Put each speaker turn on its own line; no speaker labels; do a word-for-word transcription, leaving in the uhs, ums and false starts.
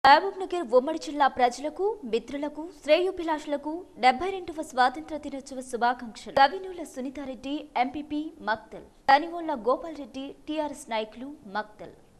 మహబూబ్నగర్ ఉమ్మడి జిల్లా ప్రజలకు, మిత్రులకు, శ్రేయోభిలాషులకు డెబ్బై రెండవ స్వాతంత్ర దినోత్సవ శుభాకాంక్షలు. గవినూల సునీతారెడ్డి ఎంపీపీ మక్తల్, తనివోళ్ల గోపాల్ రెడ్డి టీఆర్ఎస్ నాయకులు మక్తల్.